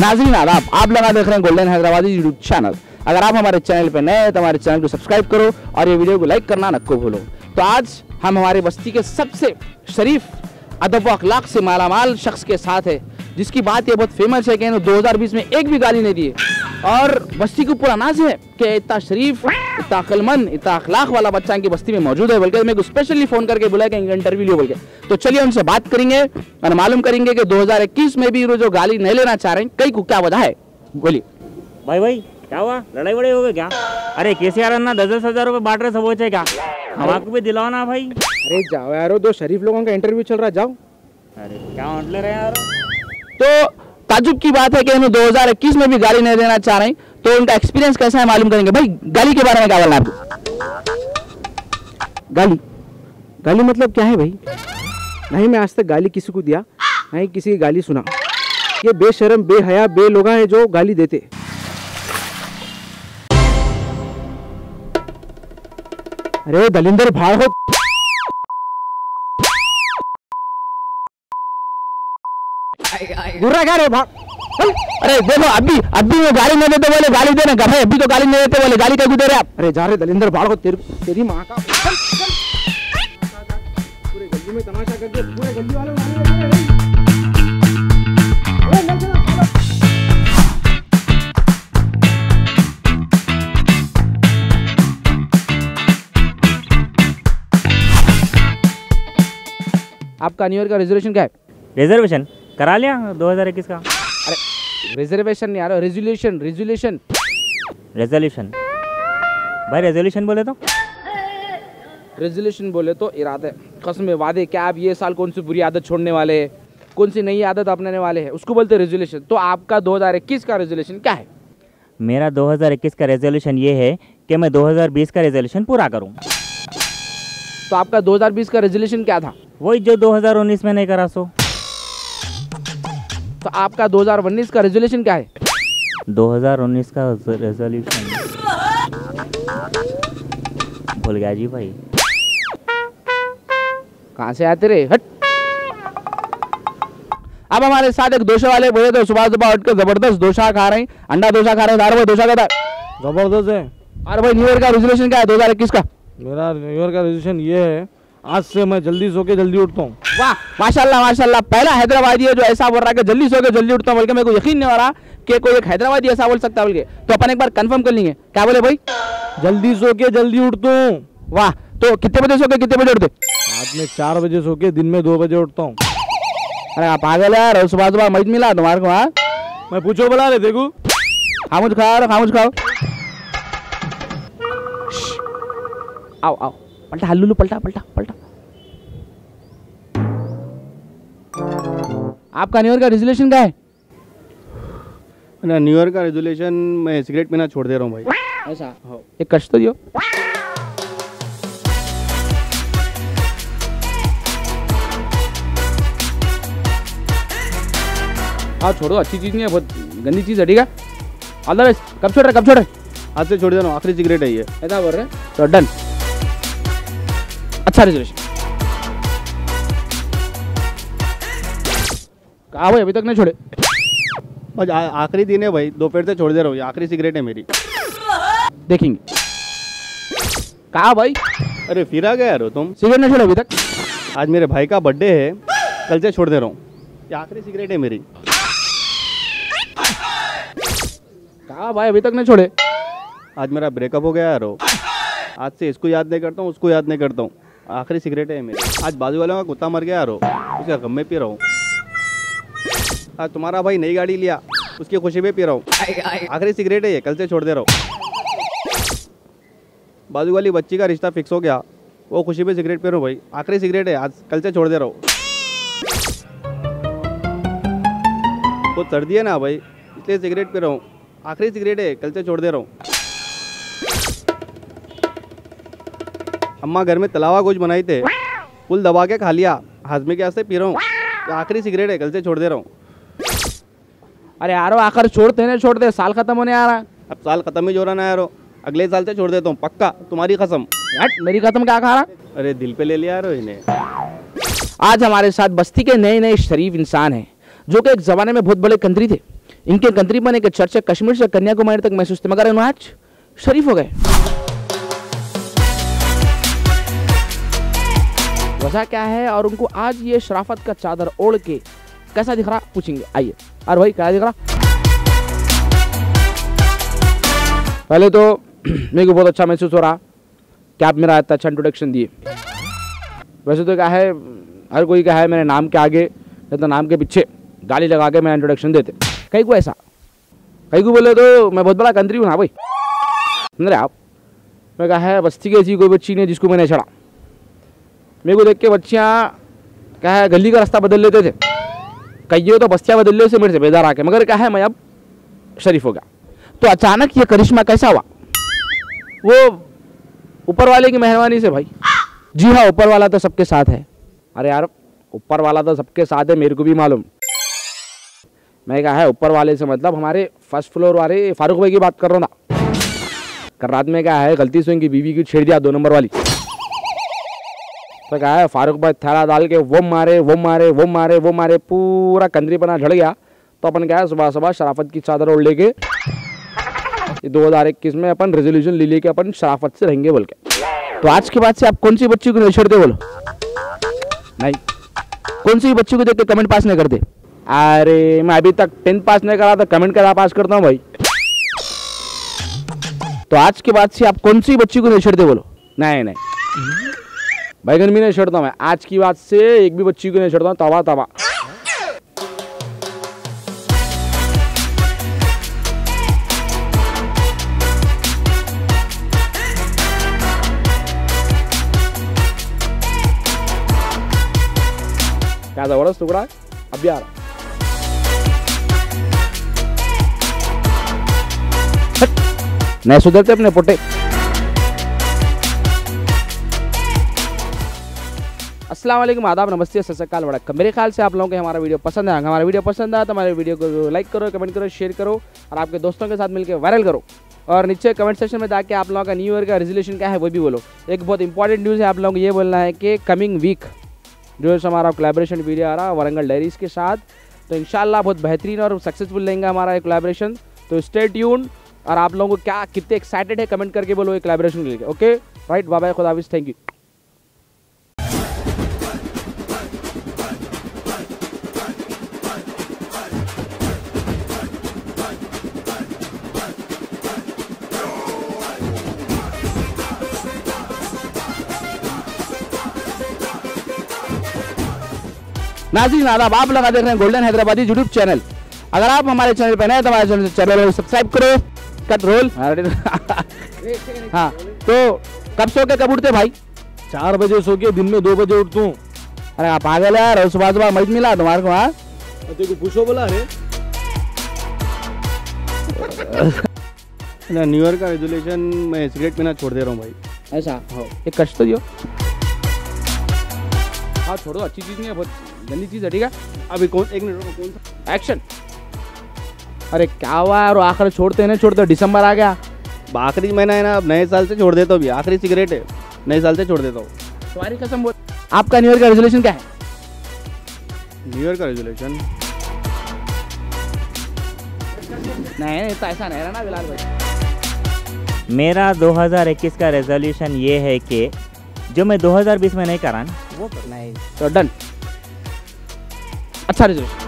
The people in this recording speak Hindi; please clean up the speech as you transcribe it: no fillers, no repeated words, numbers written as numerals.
नाज़रीन आदाब, आप लोग देख रहे हैं गोल्डन हैदराबादी यूट्यूब चैनल। अगर आप हमारे चैनल पे नए हैं तो हमारे चैनल को सब्सक्राइब करो और ये वीडियो को लाइक करना न को भूलो। तो आज हम हमारे बस्ती के सबसे शरीफ, अदब व अखलाक से मालामाल शख्स के साथ है, जिसकी बात ये बहुत फेमस है कि 2020 में एक भी गाली नहीं दी है और बस्ती को पूरा नाज है कि इतना शरीफ, इतना अक्लमंद, इतना अखलाक वाला बच्चा इनकी बस्ती में मौजूद है। बल्कि मेरे को स्पेशली फ़ोन करके बुलाया कि इनका इंटरव्यू लियो बोल के। तो चलिए उनसे बात करेंगे और मालूम करेंगे कि 2021 में भी जो गाली नहीं लेना चाह रहे हैं, कई को क्या वजह है। बोलिए भाई क्या हुआ, लड़ाई वड़ाई हो गई क्या? अरे केसीआर अन्ना 10-10 हजार रुपए बांट रहे, सब हो क्या? हमको भी दिलाओ ना भाई। अरे जाओ यारो, दो शरीफ लोगों का इंटरव्यू चल रहा है, जाओ। अरे क्या बांट ले रहे यार। तो ताजुब की बात है कि इन्हें 2021 में भी गाली नहीं देना चाह रहे हैं, तो उनका एक्सपीरियंस कैसा है मालूम करेंगे। भाई गाली के बारे में क्या बोलना है आपको? गाली मतलब क्या है भाई? नहीं मैं आज तक गाली किसी को दिया, नहीं किसी की गाली सुना। ये बेशरम, बेहया, बेलोगा है जो गाली देते। अरे दलिंदर भाड़ हो, गुर्रा क्या रे भाड़? अरे देखो अभी वो गाली नहीं देते बोले गाली देना का भाई, अभी तो गाली नहीं देते बोले गाली क्या दे रहे आप? अरे जा रहे दलिंदर भाड़ हो, तेरी माँ का। पूरे गली में तमाशा करके पूरे गली वाले आपका न्यू ईयर का रेजोल्यूशन क्या है? रिजर्वेशन करा लिया 2021 का। अरे रिजर्वेशन नहीं आ रहा, रेजोल्यूशन। रेजोल्यूशन भाई, रेजोल्यूशन बोले तो रेजोल्यूशन बोले तो इरादे, कसमें, वादे, क्या आप ये साल कौन सी बुरी आदत छोड़ने वाले हैं, कौन सी नई आदत अपनाने वाले हैं, उसको बोलते हैं रेजोल्यूशन। तो आपका 2021 का रेजोल्यूशन क्या है? मेरा 2021 का रेजोल्यूशन ये है कि मैं 2020 का रेजोल्यूशन पूरा करूँ। तो आपका 2020 का रेजोल्यूशन क्या था? वही जो 2019 में नहीं करा सो। तो आपका 2019 का रेजोल्यूशन क्या है? 2019 का रेजोल्यूशन भूल गया जी भाई। कहाँ से आते रे, हट। अब हमारे साथ एक डोसा वाले बोले तो सुबह उठ कर जबरदस्त डोसा खा रहे हैं, अंडा डोसा खा रहे हैं। भाई डोसा का जबरदस्त है। अरे भाई न्यू ईयर का रेजोल्यूशन क्या है 2021 का? मेरा न्यू ईयर का रेजोल्यूशन ये है, आज से मैं जल्दी सो के जल्दी उठता हूँ। वाह माशाल्लाह, पहला हैदराबादी है जो ऐसा बोल रहा है कि जल्दी सो के जल्दी उठता हूँ। बल्कि मेरे को यकीन नहीं हो रहा कि कोई एक हैदराबादी ऐसा बोल सकता है। बल्कि तो अपन एक बार कंफर्म कर लेंगे, क्या बोले भाई? जल्दी सो के जल्दी उठता हूँ। वाह, तो कितने बजे सो के कितने बजे उठते? रात में 4 बजे सो के दिन में 2 बजे उठता हूँ। अरे आप पागल यार, सुबह मत मिला तुम्हारे को? हाँ मैं पूछो बुला रहे देखो। खामुज खाओ। आओ पलटा, हल्लू पलटा। आपका न्यू ईयर का रेजोल्यूशन क्या है? ना न्यू ईयर का रेजोल्यूशन मैं सिगरेट पीना छोड़ दे रहा हूँ भाई। ऐसा एक कष्ट तो दियो। हाँ छोड़ो, अच्छी चीज नहीं है, बहुत गंदी चीज है। ठीक है, अदरवाइज कब छोड़ रहे? आज से छोड़ दे रहा हूँ, आखिरी सिगरेट है ये। ऐसा बोल रहे? तो डन, अच्छा रेजोल्यूशन। कहा भाई अभी तक नहीं छोड़े? आज आखिरी दिन है भाई, दोपहर से छोड़ दे रहा हूँ, ये आखिरी सिगरेट है मेरी। देखेंगे। कहा भाई? अरे फिर आ गया यार तुम, सिगरेट नहीं छोड़े अभी तक? आज मेरे भाई का बर्थडे है, कल से छोड़ दे रहा हूँ, ये आखिरी सिगरेट है मेरी। कहा भाई अभी तक नहीं छोड़े? आज मेरा ब्रेकअप हो गया यार, आज से इसको याद नहीं करता हूँ, उसको याद नहीं करता हूँ, आखिरी सिगरेट है मेरी। आज बाजू वाले का कुत्ता मर गया यार, उसका गम में पी रहा हूँ। आज तुम्हारा भाई नई गाड़ी लिया, उसकी खुशी में पी रहा हूँ, आखिरी सिगरेट है ये, कल से छोड़ दे रहा हूँ। बाजू वाली बच्ची का रिश्ता फिक्स हो गया, वो खुशी में सिगरेट पी रहा हूँ भाई, आखिरी सिगरेट है, आज कल से छोड़ दे रहा हूँ। तो सर्दी है ना भाई, इसलिए सिगरेट पी रहा हूँ, आखिरी सिगरेट है, कल से छोड़ दे रहा हूँ। अम्मा घर में तलावा गोश्त बनाई थे, फुल दबा के खा लिया, हाजमे के वास्ते पी रहा हूँ, आखिरी सिगरेट है, कल से छोड़ दे रहा हूँ। अरे यारो आखिर छोड़ते, साल खत्म होने आ रहा है। अब साल खत्म ही जो रहा ना यारो, अगले साल से छोड़ देता हूँ पक्का, तुम्हारी कसम। हट, मेरी कसम क्या खा रहा? अरे दिल पे ले लिया यारो इन्हें। आज हमारे साथ बस्ती के नए शरीफ इंसान हैं, जो कि एक ज़माने में बहुत बड़े कंट्री थे। इनके कंट्री बनने के चर्चा कश्मीर से कन्याकुमारी तक महसूस थे, मगर इन्होंने आज शरीफ हो गए। वजह क्या है और उनको आज ये शराफत का चादर ओढ़ के कैसा दिख रहा पूछेंगे। आइए। और भाई क्या दिख रहा? पहले तो मेरे को बहुत अच्छा महसूस हो रहा कि आप मेरा इतना अच्छा इंट्रोडक्शन दिए। वैसे तो क्या है, हर कोई क्या है मेरे नाम के आगे या तो नाम के पीछे गाली लगा के मेरा इंट्रोडक्शन देते। कहीं को ऐसा, कहीं को बोले तो मैं बहुत बड़ा कंट्री हूँ ना भाई, समझ रहे आप। मैं कहा है बस्ती की ऐसी कोई बच्ची नहीं जिसको मैंने छड़ा। मेरे को देख के बच्चियाँ क्या है गली का रास्ता बदल लेते थे, कहिए तो बस्तियाँ बदल ले से मेरे से बेदार आके, मगर क्या है मैं अब शरीफ हो गया। तो अचानक ये करिश्मा कैसा हुआ? वो ऊपर वाले की मेहरबानी से भाई। जी हाँ, ऊपर वाला तो सबके साथ है। अरे यार ऊपर वाला तो सबके साथ है, मेरे को भी मालूम। मैं कहा है ऊपर वाले से मतलब हमारे फर्स्ट फ्लोर वाले फारूक भाई की बात कर रहा हूँ ना। कल रात में क्या है गलती से उनकी बीवी की छेड़ दिया 2 नंबर वाली। तो कहा है फारूक भाई थैला डाल के वो मारे वो मारे वो मारे वो मारे, पूरा कंदरी पना झड़ गया। तो अपन क्या है सुबह सुबह शराफत की चादर ओढ़ लेके 2021 में अपन रेजोल्यूशन ले लेके अपन शराफत से रहेंगे बोल के। तो आज के बाद से आप कौन सी बच्ची को नहीं छोड़ते बोलो? नहीं। कौन सी बच्ची को देख के कमेंट पास नहीं करते? अरे मैं अभी तक 10th पास नहीं करा था, कमेंट करा पास करता हूँ भाई। तो आज के बाद से आप कौन सी बच्ची को नहीं छोड़ते बोलो? नहीं नहीं बैगन भी नहीं छोड़ता मैं। आज की बात से एक भी बच्ची को नहीं छोड़ता हूँ, तवा तवा। क्या जबरदस्त टुकड़ा है, अभी आ रहा। नहीं सुधरते अपने पोटे। अस्सलाम वालेकुम, आदाब, नमस्ते, सत श्री अकाल, वड़क्कम। मेरे ख्याल से आप लोगों को हमारा वीडियो पसंद आएगा। हमारा वीडियो पसंद आया तो हमारे वीडियो को लाइक करो, कमेंट करो, शेयर करो और आपके दोस्तों के साथ मिलकर वायरल करो। और नीचे कमेंट सेक्शन में जाके आप लोगों का न्यू ईयर का रेजोल्यूशन क्या है वो भी बोलो। एक बहुत इंपॉर्टेंट न्यूज़ है, आप लोगों को ये बोलना है कि कमिंग वीक जो है हमारा कोलैबोरेशन वीडियो आ रहा है वारंगल डायरीज के साथ, तो इंशाल्लाह बहुत बेहतरीन और सक्सेसफुल रहेगा हमारा ये कोलैबोरेशन। तो स्टे ट्यून। और आप लोगों को क्या कितने एक्साइटेड है कमेंट करके बोलो ये कोलैबोरेशन के लिए। ओके राइट, बाय बाय, खुदा हाफिज़, थैंक यू। नाज़रीन आदाब, आप लोग देख रहे हैं गोल्डन हैदराबादी यूट्यूब चैनल। अगर आप हमारे चैनल पर नए तो हमारे चैनल को सब्सक्राइब करो। Cut roll. हाँ तो कब सो के कब उठते भाई? 4 बजे सो के दिन में 2 बजे उठता हूँ। अरे आप पागल है यार, सुबह सुबह मत मिला तुम्हारे को। हाँ तेरे को पूछो बोला रे। न्यू ईयर का रेजोल्यूशन मैं सिगरेट पीना छोड़ दे रहा हूँ भाई। ऐसा हो एक कष्ट तो दियो। हाँ छोड़ो, अच्छी चीज़ नहीं है, बहुत गंदी चीज़ है। ठीक है अभी कौन, एक मिनट रुको, कौन सा एक्शन? अरे क्या हुआ यार, आखिर छोड़ते नहीं छोड़ते, दिसंबर आ गया। आखिरी महीना है ना, अब नए साल से छोड़ देता हूँ। अभी आखिरी सिगरेट है, नए साल से छोड़ देता हूँ। तुम्हारी कसम बोल। आपका न्यू ईयर का रेजोल्यूशन क्या है? न्यू ईयर का रेजोल्यूशन नहीं तो ऐसा नहीं रहना बिलाल भाई। मेरा 2021 का रेजोल्यूशन ये है कि जो मैं 2020 में नहीं करा ना वो नहीं तो डन। अच्छा रेजोल्यूशन।